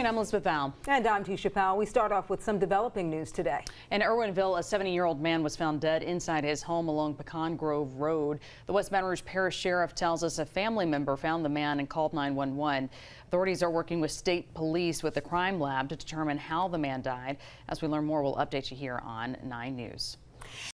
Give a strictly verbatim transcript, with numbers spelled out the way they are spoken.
afternoon, I'm Elizabeth Val. And I'm Tisha Powell. We start off with some developing news today. In Erwinville, a seventy-year-old man was found dead inside his home along Pecan Grove Road. The West Baton Rouge Parish Sheriff tells us a family member found the man and called nine one one. Authorities are working with state police with the crime lab to determine how the man died. As we learn more, we'll update you here on nine news.